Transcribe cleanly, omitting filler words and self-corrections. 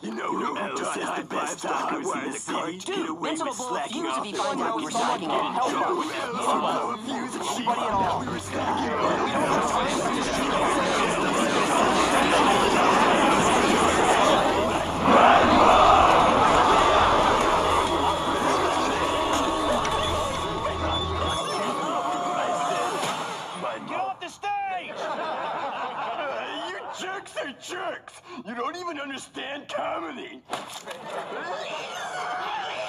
You know who else is the best talkers in the city? Get away Vincent with will blow a slacking fuse off if he the finds out work we're we're slacking getting off. in Hell no. trouble. Blow a fuse and she Anybody at all. we were slacking off. Get off the stage! You jerks are jerks! You don't even understand comedy!